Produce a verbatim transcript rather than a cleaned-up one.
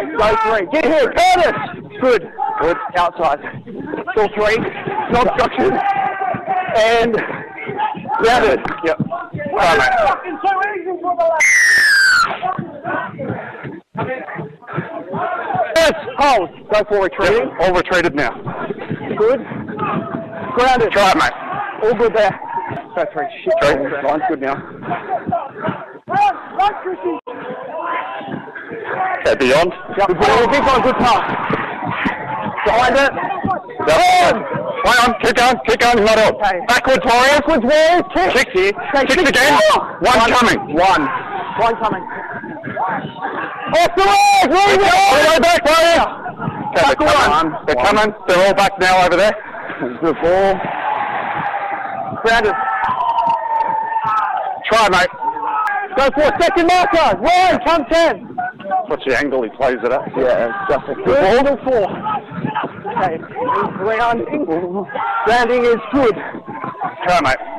Go three. Get here, Curtis. Good. Good. Outside. Still three. No obstruction. And grounded. Yep. Right, mate. Yes. Hold. Go for retreating. Yep. All retreated now. Good. Grounded. Try it, mate. All good there. Go three. Shit. Three. Line's good now. Okay, beyond. Yep. Good ball. Big one. Good pass. Behind it. Yep. Play on. Keep going. Keep going. Not on. Okay. Backwards, Warriors. Backwards, Warriors. Kick. Kick here. Okay, kick, kick again. One, one coming. One. One coming. Off the leg. Way back. Way back, Warriors. Okay, they're coming. They're one. coming. They're all back now over there. Good ball. Grounded. Try, mate. Go for a second marker. Ryan, come ten. What's the angle he plays it at? Yeah, it's just a good ball. Four. Okay, grounding. Grounding is good. Try, mate.